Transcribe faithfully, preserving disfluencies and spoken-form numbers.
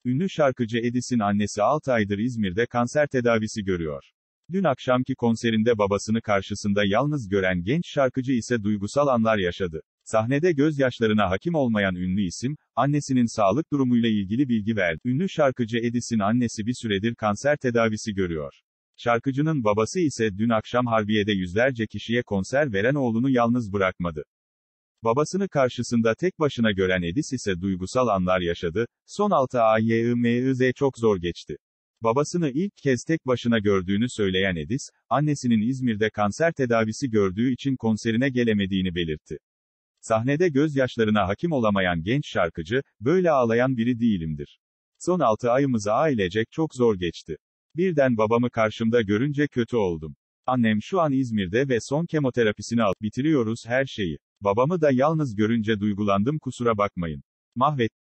Ünlü şarkıcı Edis'in annesi altı aydır İzmir'de kanser tedavisi görüyor. Dün akşamki konserinde babasını karşısında yalnız gören genç şarkıcı ise duygusal anlar yaşadı. Sahnede gözyaşlarına hakim olmayan ünlü isim, annesinin sağlık durumuyla ilgili bilgi verdi. Ünlü şarkıcı Edis'in annesi bir süredir kanser tedavisi görüyor. Şarkıcının babası ise dün akşam Harbiye'de yüzlerce kişiye konser veren oğlunu yalnız bırakmadı. Babasını karşısında tek başına gören Edis ise duygusal anlar yaşadı, son altı ayımız çok zor geçti. Babasını ilk kez tek başına gördüğünü söyleyen Edis, annesinin İzmir'de kanser tedavisi gördüğü için konserine gelemediğini belirtti. Sahnede gözyaşlarına hakim olamayan genç şarkıcı, böyle ağlayan biri değilimdir. Son altı ayımız ailecek çok zor geçti. Birden babamı karşımda görünce kötü oldum. Annem şu an İzmir'de ve son kemoterapisini al, bitiriyoruz her şeyi. Babamı da yalnız görünce duygulandım, kusura bakmayın. Mahvet.